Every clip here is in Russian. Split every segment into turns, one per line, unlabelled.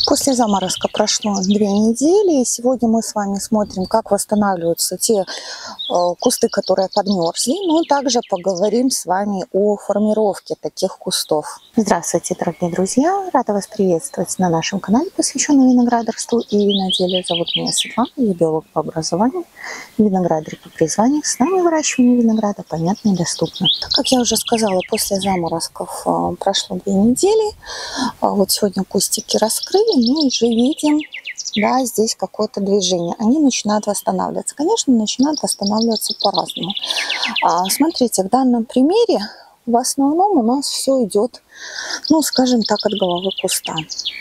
После заморозка прошло 2 недели, и сегодня мы с вами смотрим, как восстанавливаются те кусты, которые подмерзли, но также поговорим с вами о формировке таких кустов. Здравствуйте, дорогие друзья! Рада вас приветствовать на нашем канале, посвященном виноградарству и виноделию. Зовут меня Светлана, я биолог по образованию, виноградарь по призванию. С нами выращивание винограда понятно и доступно. Как я уже сказала, после заморозков прошло 2 недели. Вот сегодня кустики раскрыли, мы уже видим, да, здесь какое-то движение. Они начинают восстанавливаться. Конечно, начинают восстанавливаться по-разному. Смотрите, в данном примере в основном у нас все идет, ну, скажем так, от головы куста.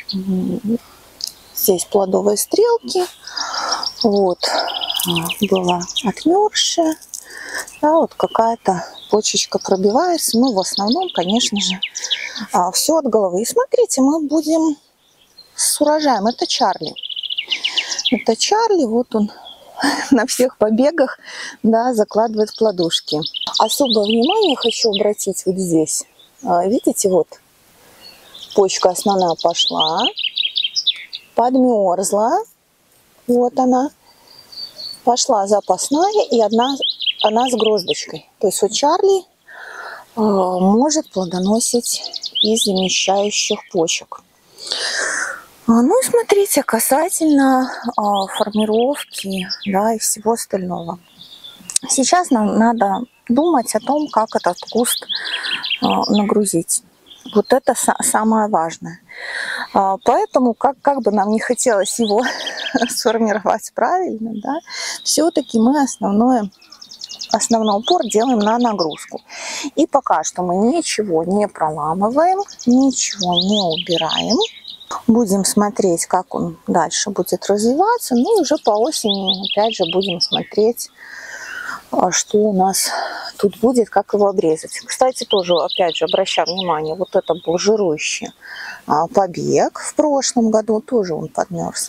Здесь плодовые стрелки. Вот была отмерзшая. Да, вот какая-то почечка пробивается. Ну, в основном, конечно же, все от головы. И смотрите, мы будем с урожаем. Это Чарли. Это Чарли, вот он на всех побегах, да, закладывает плодушки. Особое внимание хочу обратить вот здесь. Видите, вот почка основная пошла, подмерзла. Вот она. Пошла запасная, и она с гроздочкой. То есть вот Чарли может плодоносить из замещающих почек. Ну и смотрите, касательно формировки, да, и всего остального. Сейчас нам надо думать о том, как этот куст нагрузить. Вот это самое важное. Поэтому, как бы нам не хотелось его сформировать правильно, да, все-таки мы основной упор делаем на нагрузку. И пока что мы ничего не проламываем, ничего не убираем. Будем смотреть, как он дальше будет развиваться. Ну и уже по осени, опять же, будем смотреть, что у нас тут будет, как его обрезать. Кстати, тоже, опять же, обращаю внимание, вот это был жирующий побег. В прошлом году тоже он подмерз.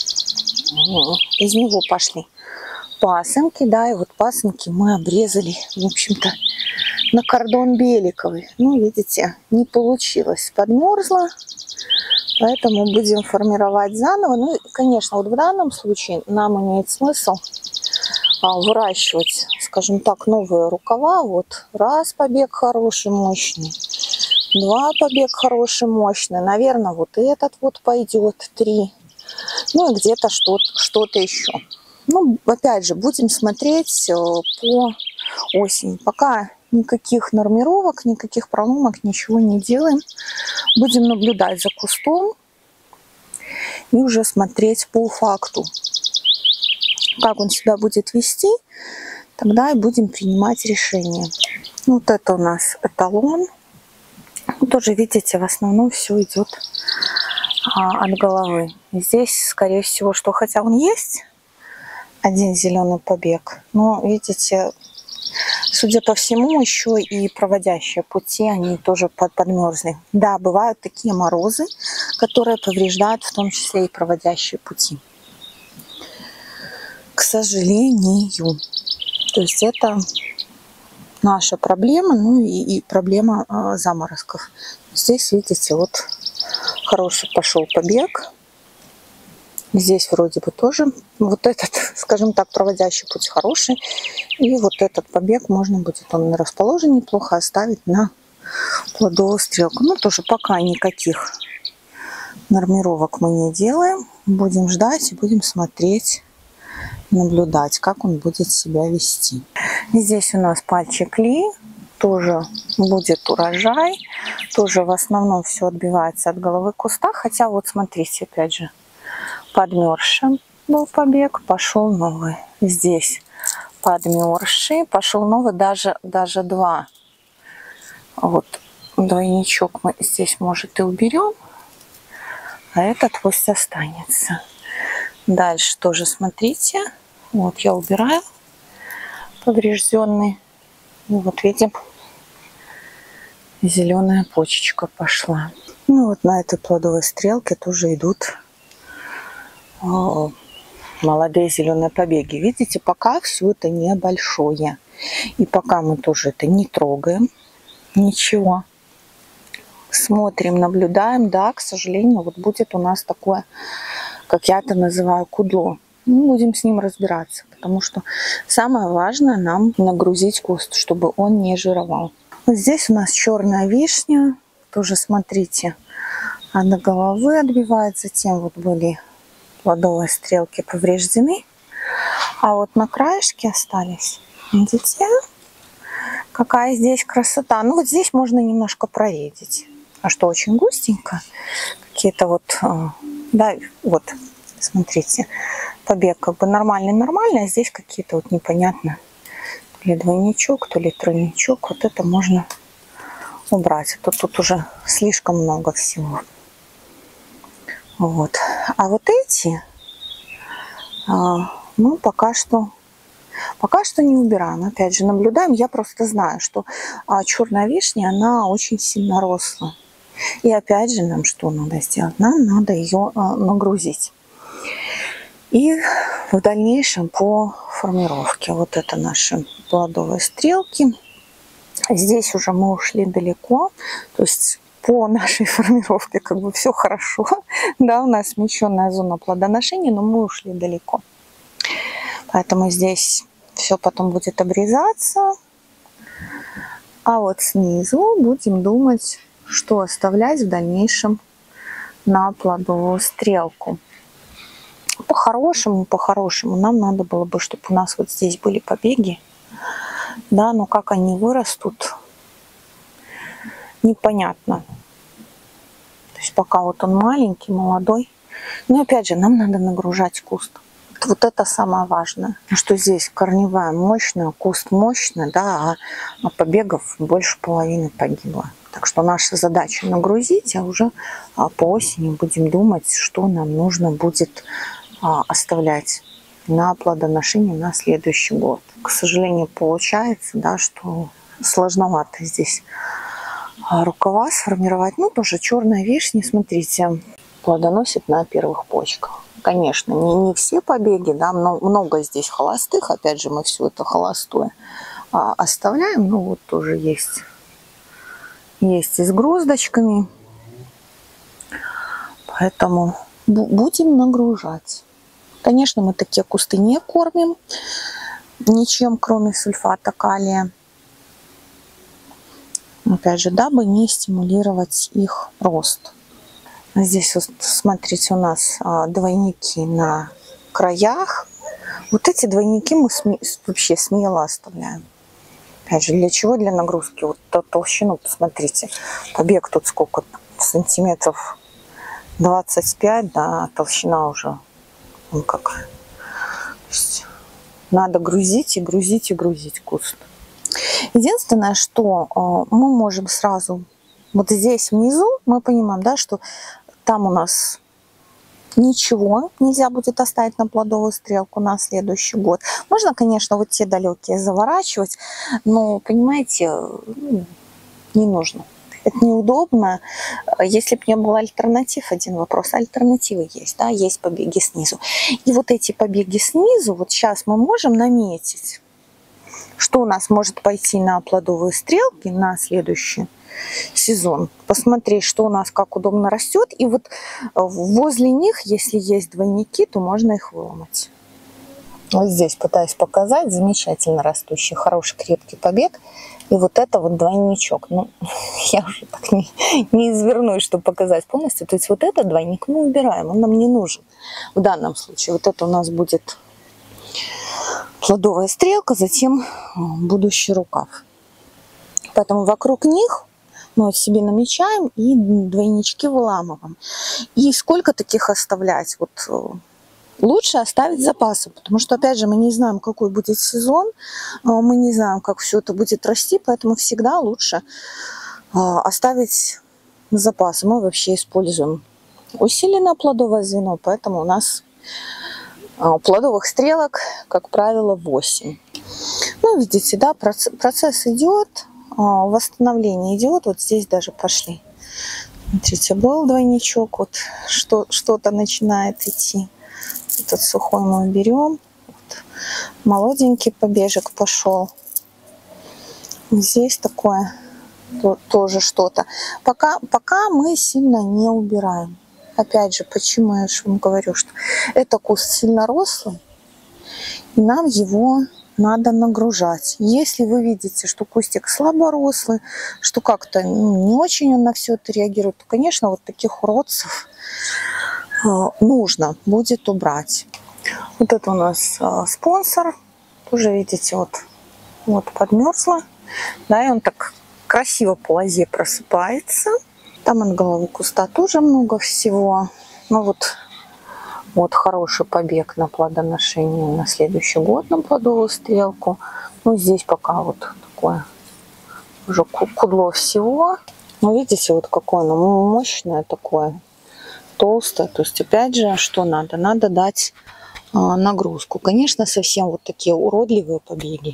Из него пошли пасынки, да, и вот пасынки мы обрезали, в общем-то, на кордон беликовый. Ну, видите, не получилось, подмерзла. Поэтому будем формировать заново. Ну, и, конечно, вот в данном случае нам имеет смысл выращивать, скажем так, новые рукава. Вот раз побег хороший, мощный, 2 побег хороший, мощный. Наверное, вот этот вот пойдет, 3. Ну и где-то что-то еще. Ну, опять же, будем смотреть по осени. Пока никаких нормировок, никаких проломок, ничего не делаем. Будем наблюдать за кустом и уже смотреть по факту, как он себя будет вести, тогда и будем принимать решение. Вот это у нас эталон. Тоже, видите, в основном все идет от головы. И здесь, скорее всего, что хотя он есть, один зеленый побег, но, видите, судя по всему, еще и проводящие пути, они тоже подмерзли. Да, бывают такие морозы, которые повреждают в том числе и проводящие пути. К сожалению. То есть это наша проблема, ну и проблема заморозков. Здесь, видите, вот хороший пошел побег. Здесь вроде бы тоже вот этот, скажем так, проводящий путь хороший. И вот этот побег можно будет, он расположен неплохо, оставить на плодовую стрелку. Ну, тоже пока никаких нормировок мы не делаем. Будем ждать и будем смотреть, наблюдать, как он будет себя вести. Здесь у нас пальчик Ли. Тоже будет урожай. Тоже в основном все отбивается от головы куста. Хотя вот смотрите, опять же, подмерзший был побег, пошел новый. Здесь подмерзший, пошел новый, даже 2. Вот двойничок мы здесь, может, и уберем, а этот пусть останется. Дальше тоже смотрите, вот я убираю поврежденный. И вот видим, зеленая почечка пошла. Ну вот на этой плодовой стрелке тоже идут молодые зеленые побеги. Видите, пока все это небольшое. И пока мы тоже это не трогаем, ничего. Смотрим, наблюдаем. Да, к сожалению, вот будет у нас такое, как я это называю, кудло. Мы будем с ним разбираться, потому что самое важное нам нагрузить куст, чтобы он не жировал. Вот здесь у нас черная вишня. Тоже смотрите, от головы отбивает. Затем вот были плодовые стрелки повреждены. А вот на краешке остались. Видите? Какая здесь красота. Ну вот здесь можно немножко проредить. А что очень густенько. Какие-то вот, да, вот, смотрите. Побег как бы нормальный, а здесь какие-то вот непонятно. То ли двойничок, то ли тройничок. Вот это можно убрать. А то тут уже слишком много всего. Вот. А вот эти, ну, пока что не убираем. Опять же, наблюдаем. Я просто знаю, что черная вишня, она очень сильно росла. И опять же, нам что надо сделать? Нам надо ее нагрузить. И в дальнейшем по формировке. Вот это наши плодовые стрелки. Здесь уже мы ушли далеко. То есть по нашей формировке как бы все хорошо. Да, у нас смещенная зона плодоношения, но мы ушли далеко. Поэтому здесь все потом будет обрезаться. А вот снизу будем думать, что оставлять в дальнейшем на плодовую стрелку. По-хорошему нам надо было бы, чтобы у нас вот здесь были побеги. Да, но как они вырастут, непонятно. То есть пока вот он маленький, молодой. Но опять же, нам надо нагружать куст. Вот это самое важное. Что здесь корневая мощная, куст мощный, да, а побегов больше половины погибло. Так что наша задача нагрузить, а уже по осени будем думать, что нам нужно будет оставлять на плодоношение на следующий год. К сожалению, получается, да, что сложновато здесь рукава сформировать. Ну, тоже черная вишня, смотрите, плодоносит на первых почках. Конечно, не все побеги, да, много здесь холостых. Опять же, мы все это холостое оставляем. Ну, вот тоже есть и с гроздочками. Поэтому будем нагружать. Конечно, мы такие кусты не кормим ничем, кроме сульфата калия. Опять же, дабы не стимулировать их рост. Здесь, вот, смотрите, у нас двойники на краях. Вот эти двойники мы вообще смело оставляем. Опять же, для чего? Для нагрузки. Вот толщину, посмотрите. Побег тут сколько? Сантиметров 25, да, толщина уже. Ну как. То есть надо грузить и грузить и грузить куст. Единственное, что мы можем сразу, вот здесь внизу, мы понимаем, да, что там у нас ничего нельзя будет оставить на плодовую стрелку на следующий год. Можно, конечно, вот те далекие заворачивать, но, понимаете, не нужно. Это неудобно. Если бы не было альтернатив, один вопрос. Альтернативы есть, да, есть побеги снизу. И вот эти побеги снизу, вот сейчас мы можем наметить, что у нас может пойти на плодовые стрелки на следующий сезон. Посмотреть, что у нас как удобно растет. И вот возле них, если есть двойники, то можно их выломать. Вот здесь пытаюсь показать замечательно растущий, хороший, крепкий побег. И вот это вот двойничок. Ну, я уже так не извернусь, чтобы показать полностью. То есть вот этот двойник мы убираем, он нам не нужен. В данном случае вот это у нас будет плодовая стрелка, затем будущий рукав. Поэтому вокруг них мы вот себе намечаем и двойнички выламываем. И сколько таких оставлять? Вот лучше оставить запасы, потому что, опять же, мы не знаем, какой будет сезон, мы не знаем, как все это будет расти, поэтому всегда лучше оставить запасы. Мы вообще используем усиленное плодовое звено, поэтому у нас плодовых стрелок, как правило, 8. Ну, видите, да, процесс идет, восстановление идет. Вот здесь даже пошли. Смотрите, был двойничок, вот что-то начинает идти. Этот сухой мы уберем. Вот. Молоденький побежек пошел. Здесь такое тоже что-то. Пока мы сильно не убираем. Опять же, почему я вам говорю, что это куст сильно рослый, и нам его надо нагружать. Если вы видите, что кустик слаборослый, что как-то не очень он на все это реагирует, то, конечно, вот таких уродцев нужно будет убрать. Вот это у нас спонсор. Тоже, видите, вот подмерзла. Да, и он так красиво по лозе просыпается. Там от головы куста тоже много всего. Ну вот хороший побег на плодоношение на следующий год на плодовую стрелку. Ну, здесь пока вот такое уже кудло всего. Ну, видите, вот какое оно мощное такое, толстое. То есть, опять же, что надо? Надо дать нагрузку. Конечно, совсем вот такие уродливые побеги.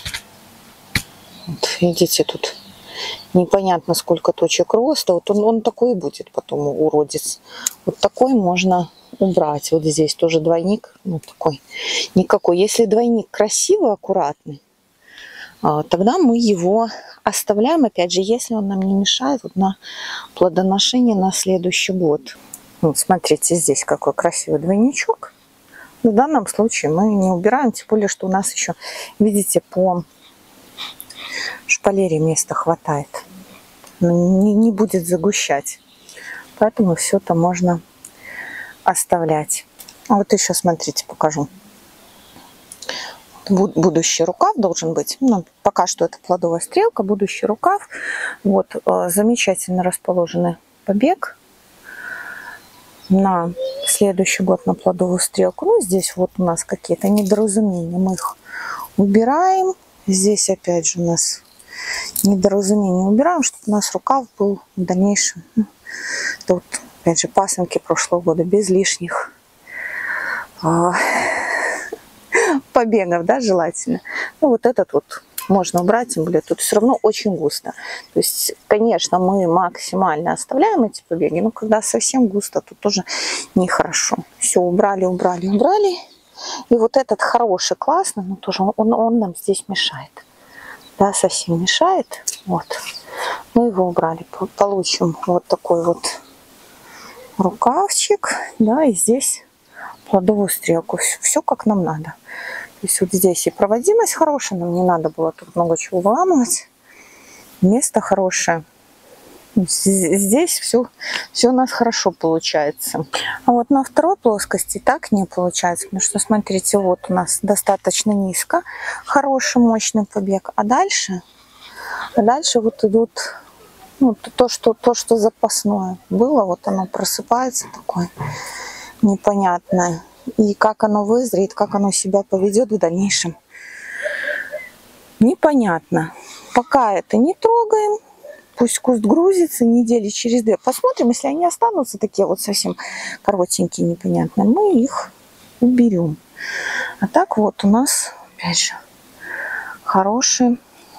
Вот, видите, тут непонятно сколько точек роста. Вот он такой и будет потом уродец. Вот такой можно убрать. Вот здесь тоже двойник. Ну, такой никакой. Если двойник красивый, аккуратный, тогда мы его оставляем. Опять же, если он нам не мешает вот на плодоношение на следующий год. Вот, смотрите, здесь какой красивый двойничок. В данном случае мы не убираем. Тем более, что у нас еще, видите, по шпалере места хватает. Не будет загущать. Поэтому все это можно оставлять. А вот еще, смотрите, покажу. Будущий рукав должен быть. Ну, пока что это плодовая стрелка, будущий рукав. Вот замечательно расположенный побег на следующий год на плодовую стрелку. Ну, здесь вот у нас какие-то недоразумения. Мы их убираем. Здесь опять же у нас недоразумение убираем, чтобы у нас рукав был в дальнейшем. Тут, опять же, пасынки прошлого года без лишних побегов, да, желательно. Ну, вот этот вот можно убрать, тем более тут все равно очень густо. То есть, конечно, мы максимально оставляем эти побеги, но когда совсем густо, то тоже нехорошо. Все, убрали. И вот этот хороший, классный, но тоже он нам здесь мешает. Да, совсем мешает. Вот. Мы его убрали. Получим вот такой вот рукавчик. Да, и здесь плодовую стрелку. Все как нам надо. То есть вот здесь и проводимость хорошая, нам не надо было тут много чего выламывать. Место хорошее. Здесь все у нас хорошо получается. А вот на второй плоскости так не получается. Потому что, смотрите, вот у нас достаточно низко. Хороший, мощный побег. А дальше вот идут, ну, то, что запасное было. Вот оно просыпается такое непонятное. И как оно вызреет, как оно себя поведет в дальнейшем, непонятно. Пока это не трогаем. Пусть куст грузится недели через 2. Посмотрим, если они останутся такие вот совсем коротенькие, непонятные, мы их уберем. А так вот у нас, опять же, хороший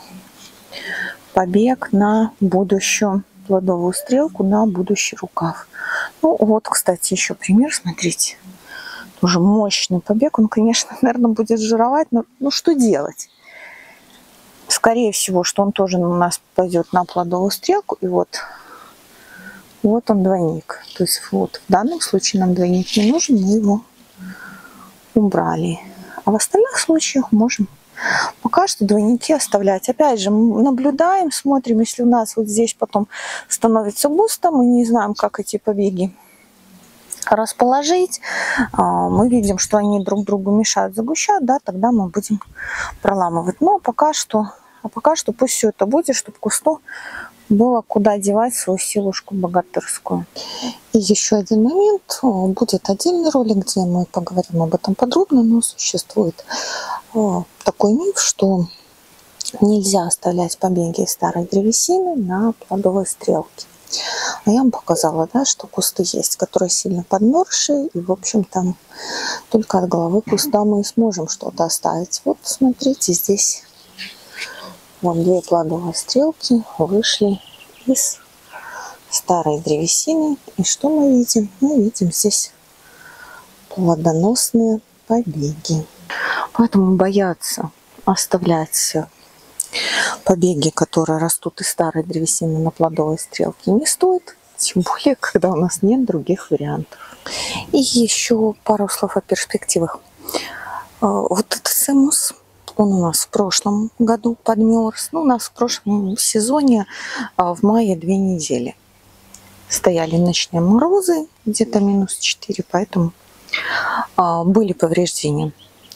побег на будущую плодовую стрелку, на будущий рукав. Ну вот, кстати, еще пример, смотрите. Тоже мощный побег. Он, конечно, наверное, будет жировать, но ну что делать? Скорее всего, что он тоже у нас пойдет на плодовую стрелку. И вот он двойник. То есть вот в данном случае нам двойник не нужен, мы его убрали. А в остальных случаях можем пока что двойники оставлять. Опять же, наблюдаем, смотрим, если у нас вот здесь потом становится густо, мы не знаем, как эти побеги расположить, мы видим, что они друг другу мешают, загущают, да, тогда мы будем проламывать. Но пока что пусть все это будет, чтобы кусту было куда девать свою силушку богатырскую. И еще один момент, будет отдельный ролик, где мы поговорим об этом подробно, но существует такой миф, что нельзя оставлять побеги старой древесины на плодовой стрелке. А я вам показала, да, что кусты есть, которые сильно подмерзшие, и, в общем, там только от головы куста мы и сможем что-то оставить. Вот, смотрите, здесь вот 2 плодовые стрелки вышли из старой древесины. И что мы видим? Мы видим здесь плодоносные побеги. Поэтому бояться оставлять побеги, которые растут из старой древесины на плодовой стрелке, не стоит. Тем более, когда у нас нет других вариантов. И еще пару слов о перспективах. Вот этот цимус, он у нас в прошлом году подмерз. Ну, у нас в прошлом сезоне в мае 2 недели стояли ночные морозы, где-то -4, поэтому были повреждения.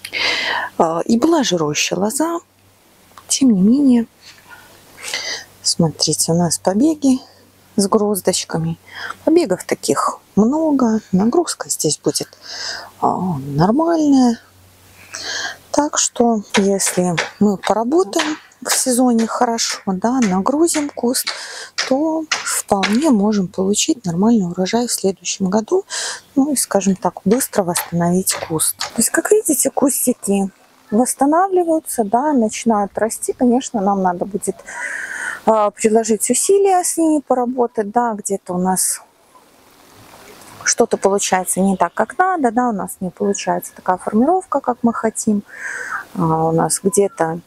И была жирующая лоза. Тем не менее, смотрите, у нас побеги с гроздочками. Побегов таких много. Нагрузка здесь будет нормальная. Так что, если мы поработаем в сезоне хорошо, да, нагрузим куст, то вполне можем получить нормальный урожай в следующем году. Ну и, скажем так, быстро восстановить куст. То есть, как видите, кустики восстанавливаются, да, начинают расти. Конечно, нам надо будет приложить усилия с ними, поработать, да, где-то у нас что-то получается не так, как надо, да, у нас не получается такая формировка, как мы хотим, у нас где-то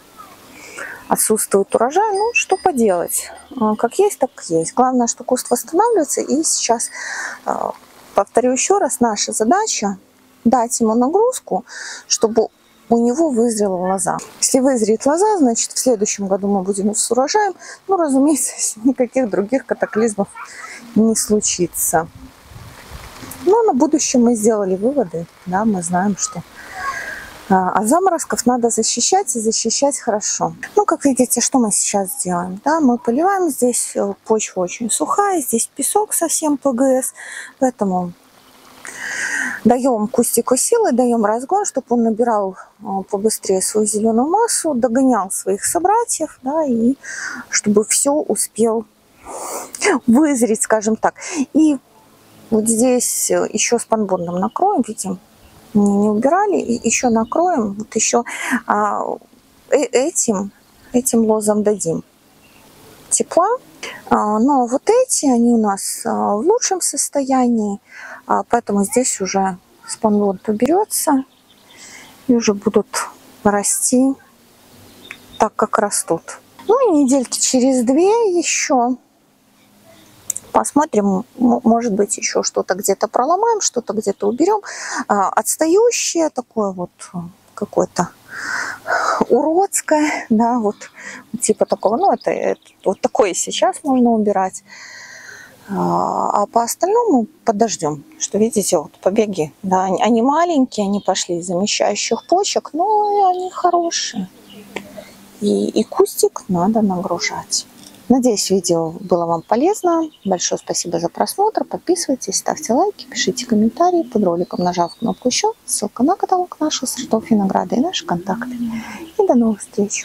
отсутствует урожай, ну, что поделать, как есть, так есть. Главное, что куст восстанавливается, и сейчас, повторю еще раз, наша задача дать ему нагрузку, чтобы у него вызрела лоза. Если вызреет лоза, значит, в следующем году мы будем с урожаем. Ну, разумеется, никаких других катаклизмов не случится. Но на будущее мы сделали выводы. Да, мы знаем, что от заморозков надо защищать, и защищать хорошо. Ну, как видите, что мы сейчас делаем? Да, мы поливаем. Здесь почва очень сухая, здесь песок совсем ПГС, поэтому даем кустику силы, даем разгон, чтобы он набирал побыстрее свою зеленую массу, догонял своих собратьев, да, и чтобы все успел вызреть, скажем так. И вот здесь еще спанбондом накроем, видим, не убирали, и еще накроем, вот еще этим лозам дадим тепла. Но вот эти, они у нас в лучшем состоянии, поэтому здесь уже спанбонд уберется и уже будут расти так, как растут. Ну и недельки через 2 еще посмотрим, может быть, еще что-то где-то проломаем, что-то где-то уберем. Отстающее такое вот какое-то уродское, да, вот типа такого, ну это вот такое сейчас можно убирать, а по остальному подождем. Что видите, вот побеги, да, они маленькие, они пошли из замещающих почек, но они хорошие, и кустик надо нагружать. Надеюсь, видео было вам полезно. Большое спасибо за просмотр. Подписывайтесь, ставьте лайки, пишите комментарии под роликом, нажав кнопку «Еще». Ссылка на каталог наших сортов винограда и наши контакты. И до новых встреч!